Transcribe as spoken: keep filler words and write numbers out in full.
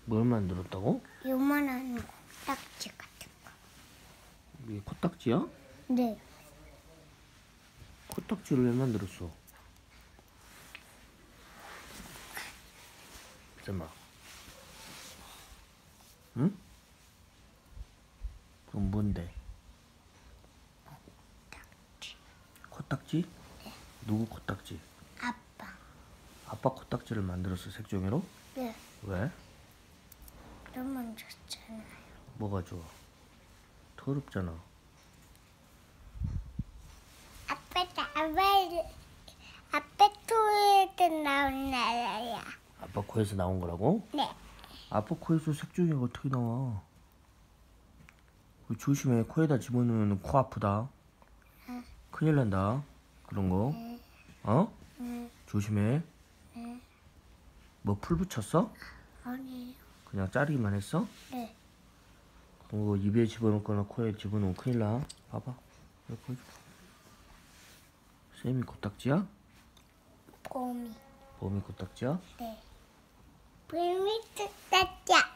뭘 만들었다고? 요만한 코딱지 같은 거. 이게 코딱지야? 네. 코딱지를 왜 만들었어? 잠깐만. 응? 그럼 뭔데? 코딱지. 코딱지? 네. 누구 코딱지? 아빠. 아빠 코딱지를 만들었어, 색종이로? 네. 왜? 너무 좋잖아요. 뭐가 좋아? 더럽잖아. 아빠, 아빠, 아빠 토에서 나온 나라야. 아빠 코에서 나온 거라고? 네. 아빠 코에서 색종이가 어떻게 나와? 그거 조심해. 코에다 집어넣으면 코 아프다. 응. 큰일 난다. 그런 거. 응. 어? 응. 조심해. 응. 뭐 풀 붙였어? 아니에요. 그냥 자르기만 했어? 네. 그런 거 입에 집어넣거나 코에 집어넣으면 큰일 나. 봐봐. 여기 보여줘. 쌤이 코딱지야? 봄이. 봄이 코딱지야? 네. 봄이 뜯었죠.